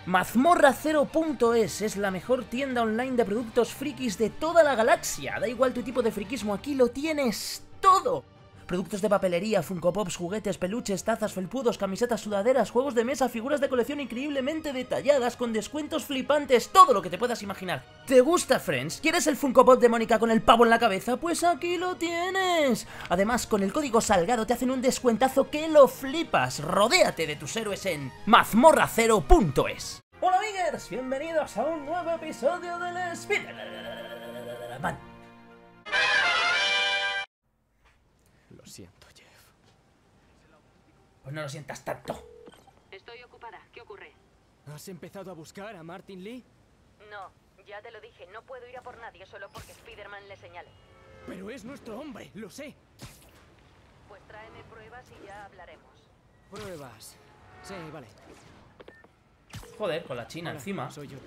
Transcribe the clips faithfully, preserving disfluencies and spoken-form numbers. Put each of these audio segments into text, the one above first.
Mazmorra cero punto es es la mejor tienda online de productos frikis de toda la galaxia. Da igual tu tipo de frikismo, aquí lo tienes todo. Productos de papelería, Funko Pops, juguetes, peluches, tazas, felpudos, camisetas, sudaderas, juegos de mesa, figuras de colección increíblemente detalladas, con descuentos flipantes, todo lo que te puedas imaginar. ¿Te gusta Friends? ¿Quieres el Funko Pop de Mónica con el pavo en la cabeza? Pues aquí lo tienes. Además, con el código Salgado te hacen un descuentazo que lo flipas. Rodéate de tus héroes en Mazmorra cero punto es. Hola amigos, bienvenidos a un nuevo episodio del Spider-Man. Lo siento, Jeff. Pues no lo sientas tanto. Estoy ocupada. ¿Qué ocurre? ¿Has empezado a buscar a Martin Lee? No, ya te lo dije. No puedo ir a por nadie solo porque Spider-Man le señale. Pero es nuestro hombre, lo sé. Pues tráeme pruebas y ya hablaremos. Pruebas. Sí, vale. Joder, con la china Hola, encima. soy yo.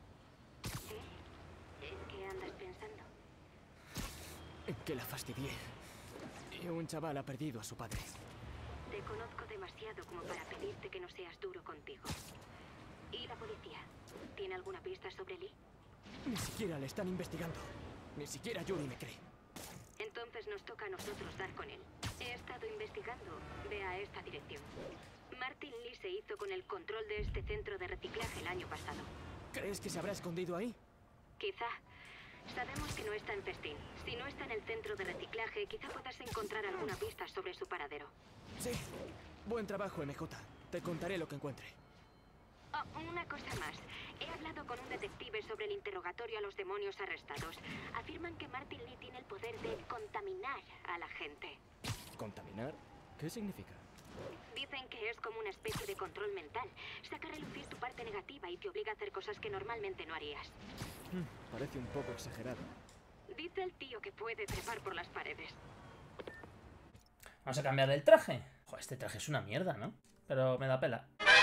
¿En qué andas pensando? En que la fastidié. Y un chaval ha perdido a su padre. Te conozco demasiado como para pedirte que no seas duro contigo. ¿Y la policía? ¿Tiene alguna pista sobre Lee? Ni siquiera le están investigando. Ni siquiera Yuri me cree. Entonces nos toca a nosotros dar con él. He estado investigando. Ve a esta dirección. Martin Lee se hizo con el control de este centro de reciclaje el año pasado. ¿Crees que se habrá escondido ahí? Quizá. Sabemos que no está en Festín. Si no está en el centro de reciclaje, quizá puedas encontrar alguna pista sobre su paradero. Sí. Buen trabajo, M J. Te contaré lo que encuentre. Oh, una cosa más. He hablado con un detective sobre el interrogatorio a los demonios arrestados. Afirman que Martin Lee tiene el poder de contaminar a la gente. ¿Contaminar? ¿Qué significa? Dicen que es como una especie de control mental. Saca a relucir tu parte negativa y te obliga a hacer cosas que normalmente no harías. Hmm, parece un poco exagerado. Dice el tío que puede trepar por las paredes. Vamos a cambiar el traje. Joder, este traje es una mierda, ¿no? Pero me da pela.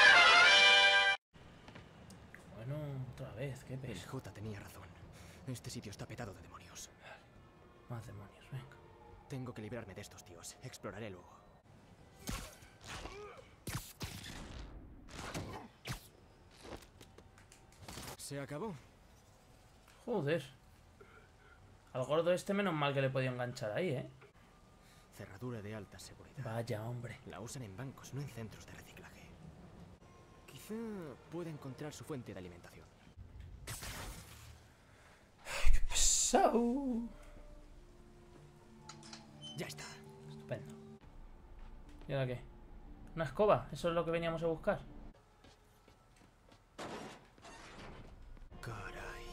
Bueno, otra vez, qué El peso. J tenía razón. Este sitio está petado de demonios. Más demonios, venga. Tengo que librarme de estos tíos. Exploraré luego. ¿Se acabó? Joder. Al gordo este menos mal que le he podido enganchar ahí, ¿eh? Cerradura de alta seguridad. Vaya, hombre. La usan en bancos, no en centros de reciclaje. Quizá pueda encontrar su fuente de alimentación. Pesado. Ya está. Estupendo. ¿Y ahora qué? ¿Una escoba? ¿Eso es lo que veníamos a buscar? Caray.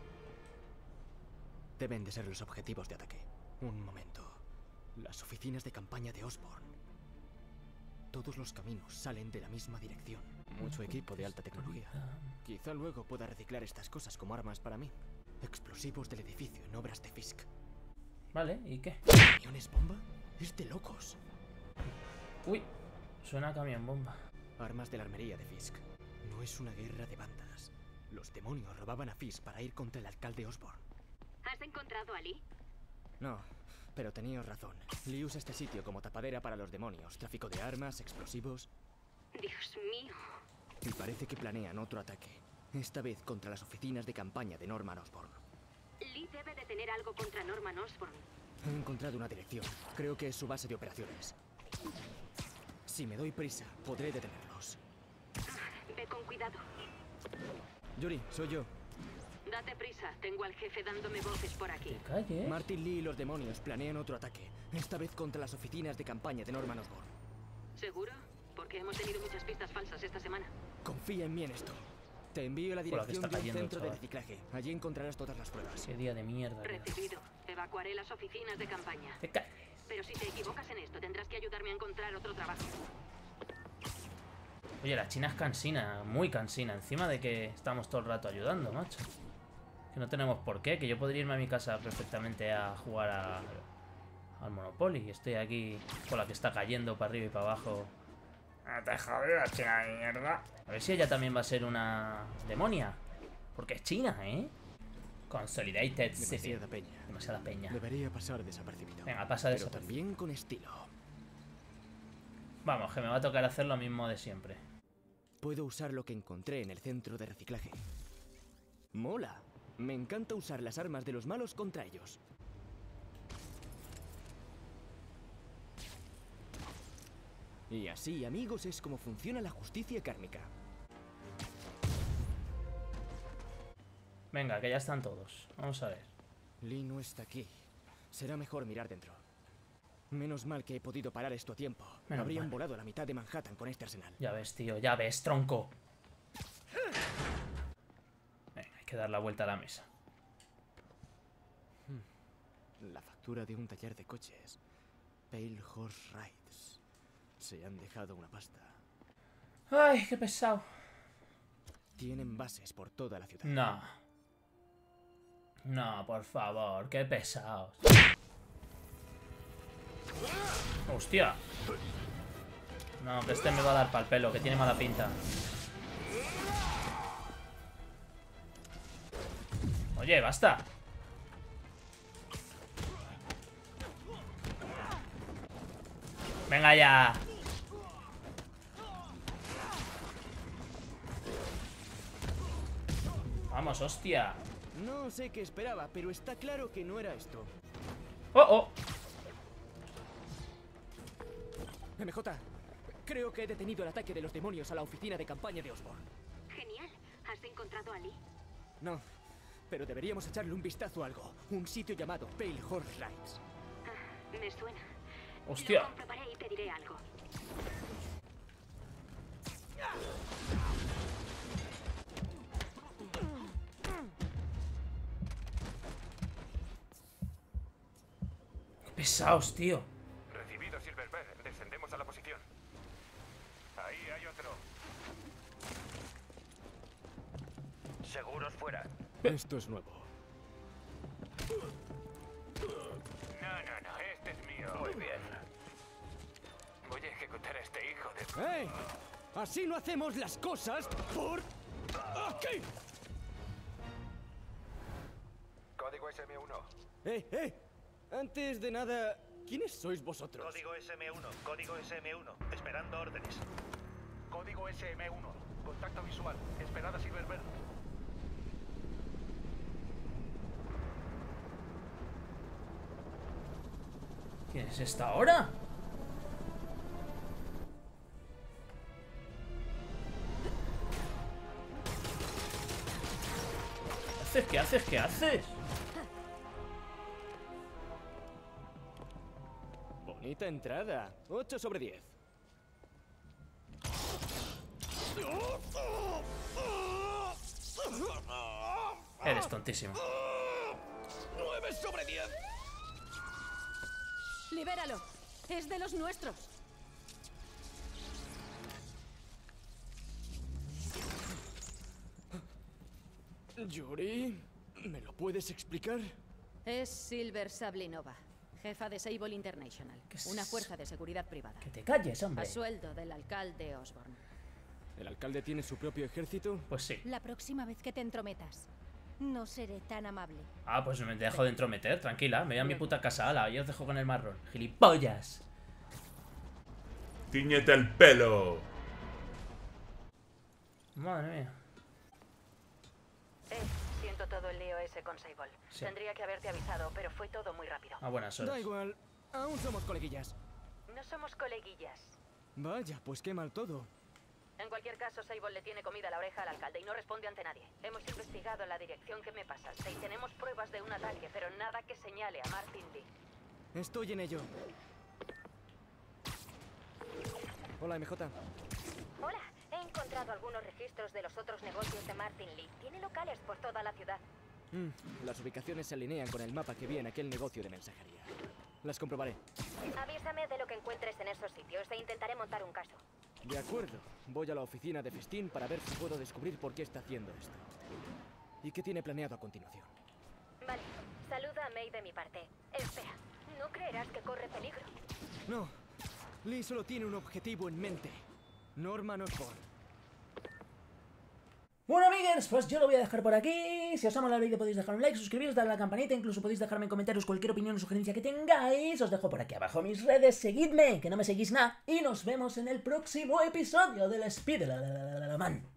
Deben de ser los objetivos de ataque. Un momento. Las oficinas de campaña de Osborn. Todos los caminos salen de la misma dirección. Mucho equipo de alta tecnología. Quizá luego pueda reciclar estas cosas como armas para mí. Explosivos del edificio en obras de Fisk. Vale, ¿y qué? ¿Camiones bomba? Es de locos. Uy, suena a camión bomba. Armas de la armería de Fisk. No es una guerra de bandas. Los demonios robaban a Fisk para ir contra el alcalde Osborn. ¿Has encontrado a Lee? No, pero tenías razón. Lee usa este sitio como tapadera para los demonios. Tráfico de armas, explosivos. Dios mío. Y parece que planean otro ataque. Esta vez contra las oficinas de campaña de Norman Osborn. Lee debe de tener algo contra Norman Osborn. He encontrado una dirección. Creo que es su base de operaciones. Si me doy prisa, podré detenerlos. Ve con cuidado. Yuri, soy yo. Date prisa. Tengo al jefe dándome voces por aquí. Que calle. Martin Lee y los demonios planean otro ataque. Esta vez contra las oficinas de campaña de Norman Osborn. ¿Seguro? Porque hemos tenido muchas pistas falsas esta semana. Confía en mí en esto. Te envío la Joder, que dirección está de un cayendo, centro de chaval. reciclaje. Allí encontrarás todas las pruebas. Qué día de mierda. tío. Recibido. Evacuaré las oficinas de campaña. Te calles. Pero si te equivocas en esto, tendrás que ayudarme a encontrar otro trabajo. Oye, la china es cansina, muy cansina. Encima de que estamos todo el rato ayudando, macho. Que no tenemos por qué, que yo podría irme a mi casa perfectamente a jugar a, al Monopoly. Y estoy aquí con la que está cayendo para arriba y para abajo. Ah, te jodido, china de mierda. A ver si ella también va a ser una demonia. Porque es china, ¿eh? Consolidated City. Demasiada peña. Demasiada peña. Debería pasar desapercibido. Venga, pasa Pero desapercibido. también con estilo. Vamos, que me va a tocar hacer lo mismo de siempre. puedo usar lo que encontré en el centro de reciclaje. Mola. Me encanta usar las armas de los malos contra ellos. Y así, amigos, es como funciona la justicia kármica. Venga, que ya están todos. Vamos a ver. Lee no está aquí. Será mejor mirar dentro. Menos mal que he podido parar esto a tiempo. Menos Habrían mal. volado la mitad de Manhattan con este arsenal. Ya ves, tío, ya ves, tronco. Venga, hay que dar la vuelta a la mesa. La factura de un taller de coches. Pale Horse Rides. Se han dejado una pasta. Ay, qué pesado. Tienen bases por toda la ciudad. No. No, por favor, qué pesados. Hostia. No, que este me va a dar pa'l pelo, que tiene mala pinta. Oye, basta. Venga ya. Vamos, hostia. No sé qué esperaba, pero está claro que no era esto. Oh, oh. M J, creo que he detenido el ataque de los demonios a la oficina de campaña de Osborn. Genial. ¿Has encontrado a Lee? No, pero deberíamos echarle un vistazo a algo. Un sitio llamado Pale Horse Rides. Ah, me suena. Hostia. Lo comprobaré y te diré algo. Qué pesados, tío. Recibido, Silverberg. Descendemos a la posición. Ahí hay otro. Seguros fuera. Esto es nuevo. No, no, no. Este es mío. Muy bien. Voy a ejecutar a este hijo de... ¡Eh! Así no hacemos las cosas por... aquí. Código S M uno. ¡Eh, eh! Antes de nada, ¿quiénes sois vosotros? Código S M uno, código S M uno, esperando órdenes. Código S M uno. Contacto visual. Esperada, Silverberg. ¿Quién es esta ahora? ¿Qué haces? ¿Qué haces? ¿Qué haces? Bonita entrada. ocho sobre diez. Eres tontísimo. nueve sobre diez. ¡Libéralo! ¡Es de los nuestros! Yuri, ¿me lo puedes explicar? Es Silver Sablinova, jefa de Sable International, ¿Qué es una eso? fuerza de seguridad privada. Que te calles, hombre. A sueldo del alcalde Osborn. ¿El alcalde tiene su propio ejército? Pues sí. La próxima vez que te entrometas, no seré tan amable. Ah, pues me dejo de entrometer, tranquila. Me voy a mi puta casa, ala. Yo os dejo con el marrón. ¡Gilipollas! ¡Tíñete el pelo! Madre mía. Eh, siento todo el lío ese con Sable. Sí. Tendría que haberte avisado, pero fue todo muy rápido. A buenas horas. Da igual, aún somos coleguillas. No somos coleguillas. Vaya, pues qué mal todo. En cualquier caso, Sable le tiene comida a la oreja al alcalde y no responde ante nadie. Hemos investigado la dirección que me pasaste y tenemos pruebas de un ataque, pero nada que señale a Martin Lee. Estoy en ello. Hola, M J. Hola. He encontrado algunos registros de los otros negocios de Martin Lee. Tiene locales por toda la ciudad. Mm, las ubicaciones se alinean con el mapa que vi en aquel negocio de mensajería. Las comprobaré. Avísame de lo que encuentres en esos sitios e intentaré montar un caso. De acuerdo. Voy a la oficina de Festín para ver si puedo descubrir por qué está haciendo esto. ¿Y qué tiene planeado a continuación? Vale. Saluda a May de mi parte. Espera. ¿No creerás que corre peligro? No. Lee solo tiene un objetivo en mente. Norman Osborn. Bueno, amigues, pues yo lo voy a dejar por aquí. Si os ha molado el vídeo podéis dejar un like, suscribiros, darle a la campanita, incluso podéis dejarme en comentarios cualquier opinión o sugerencia que tengáis. Os dejo por aquí abajo mis redes, seguidme, que no me seguís nada. Y nos vemos en el próximo episodio del Spider-Man.